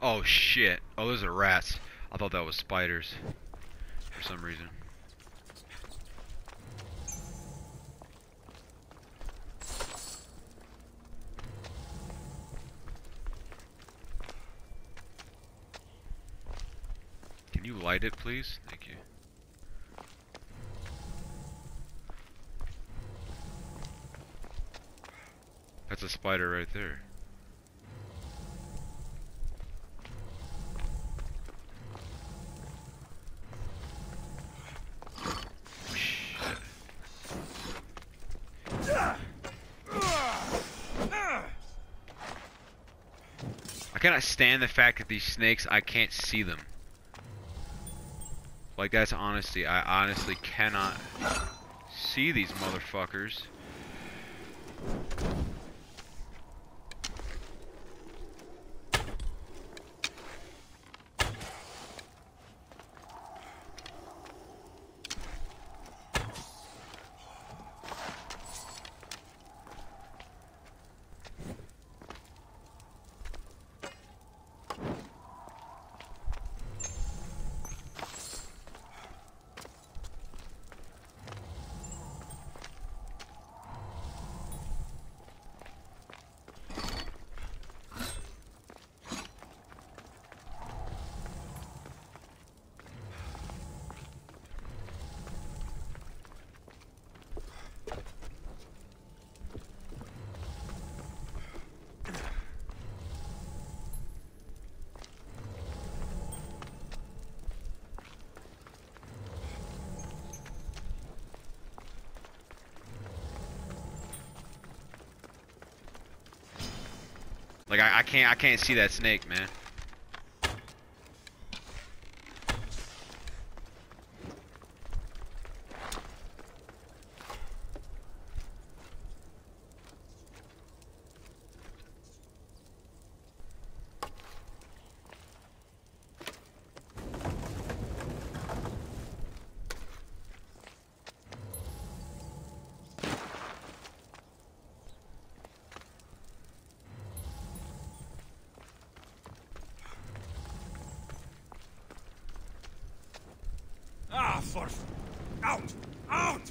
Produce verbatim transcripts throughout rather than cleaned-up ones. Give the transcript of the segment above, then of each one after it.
Oh shit. Oh, those are rats. I thought that was spiders for some reason. Can you light it, please? Thank you. That's a spider right there. I cannot stand the fact that these snakes, I can't see them. Like, that's honesty. I honestly cannot see these motherfuckers. Like I, I can't I can't see that snake, man. Ah, for out, out!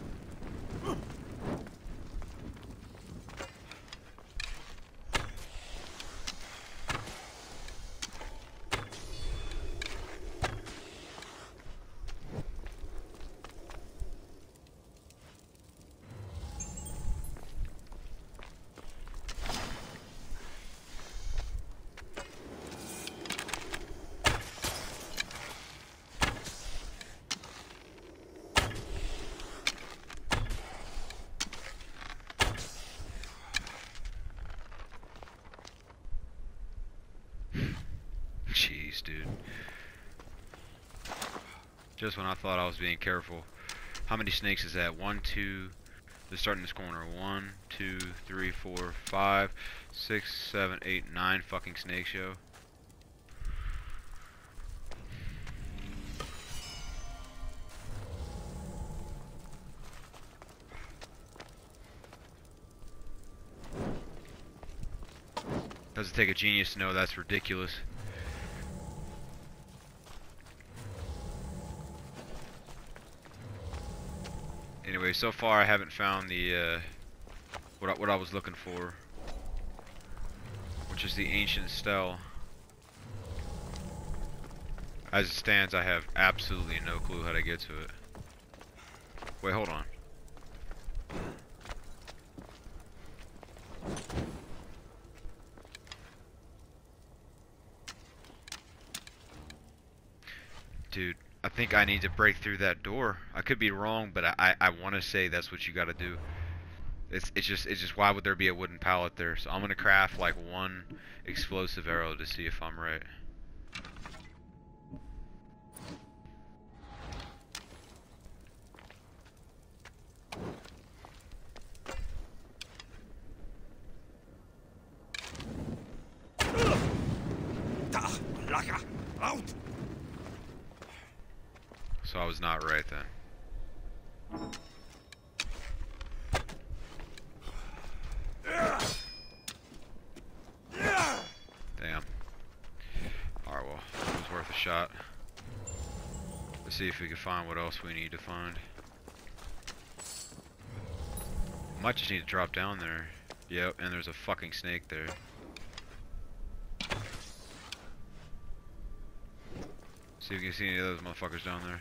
Jeez, dude. Just when I thought I was being careful. How many snakes is that? One, two, let's start in this corner. One, two, three, four, five, six, seven, eight, nine fucking snakes, yo. Doesn't take a genius to know that's ridiculous. Anyway, so far I haven't found the uh, what I, what I was looking for, which is the ancient stele. As it stands, I have absolutely no clue how to get to it. Wait, hold on. Dude, I think I need to break through that door. I could be wrong, but I, I, I want to say that's what you got to do. It's it's just it's just why would there be a wooden pallet there? So I'm gonna craft like one explosive arrow to see if I'm right. Out! So I was not right then. Damn. Alright. shot. Let's see if we can find what else we need to find. Might just need to drop down there. Yep, and there's a fucking snake there. See if we can see any of those motherfuckers down there.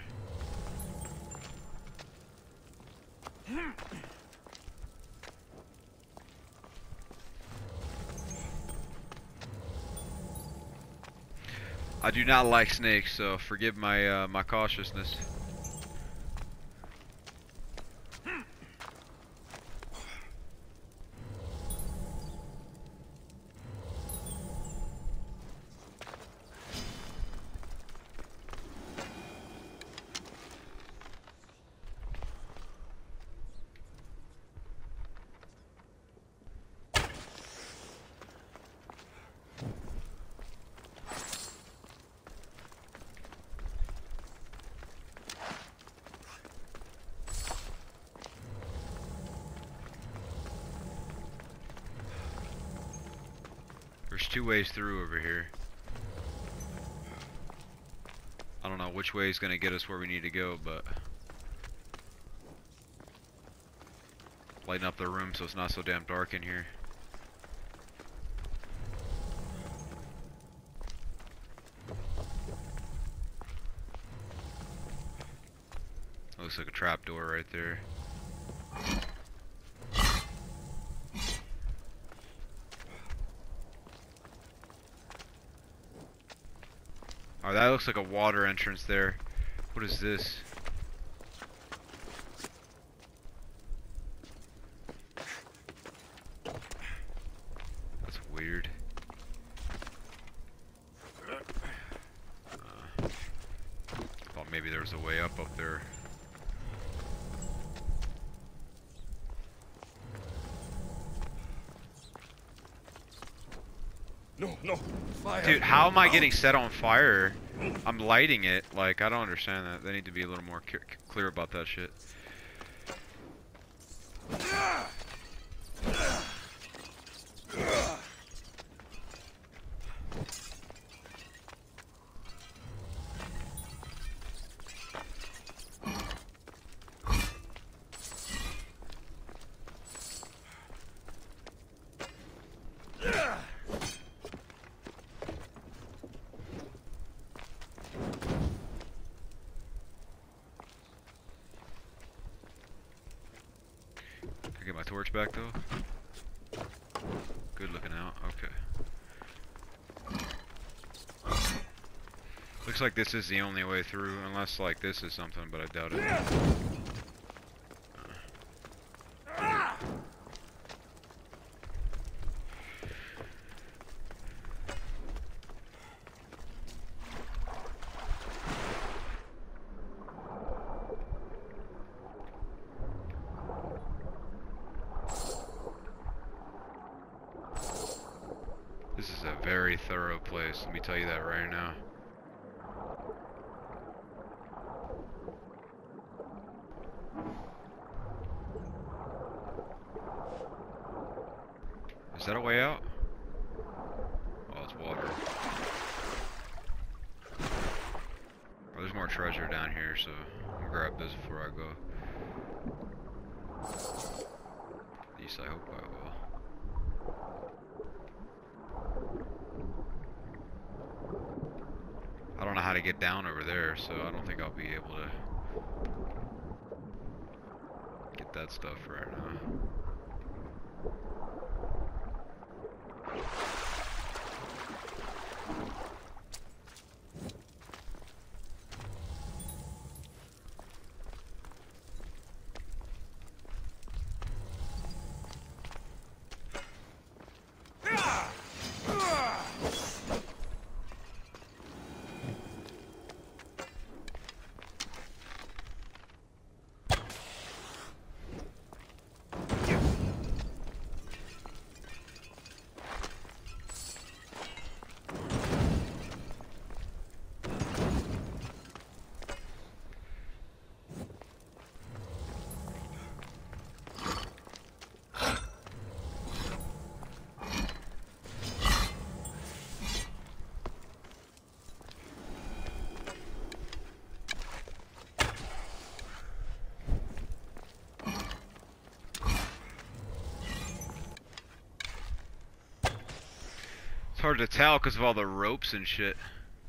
I do not like snakes, so forgive my uh, my cautiousness. There's two ways through over here. I don't know which way is gonna get us where we need to go, but lighten up the room so it's not so damn dark in here. Looks like a trap door right there. Oh, that looks like a water entrance there. What is this? That's weird. Uh, thought maybe there was a way up up there. No, no, fire. Dude, how am I getting set on fire? I'm lighting it. Like, I don't understand that. They need to be a little more clear about that shit. Get my torch back though. Good looking out. Okay. Looks like this is the only way through, unless like this is something, but I doubt it. This is a very thorough place, let me tell you that right now. Is that a way out? Oh, it's water. Oh, there's more treasure down here, so I'm gonna grab this before I go. At least I hope I will. I don't know how to get down over there, so I don't think I'll be able to get that stuff right now. hard to tell because of all the ropes and shit.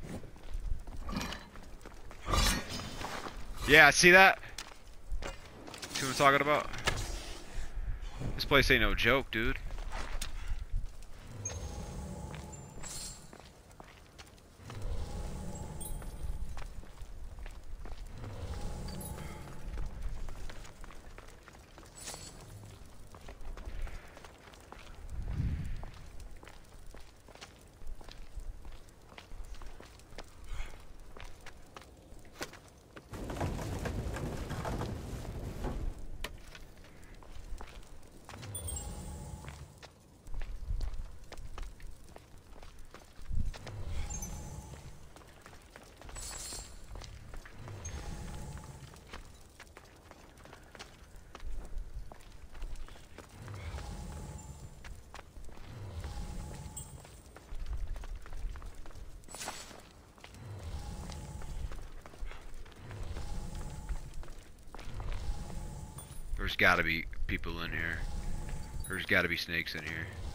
Yeah, see that? See what I'm talking about? This place ain't no joke, dude. There's gotta be people in here. There's gotta be snakes in here.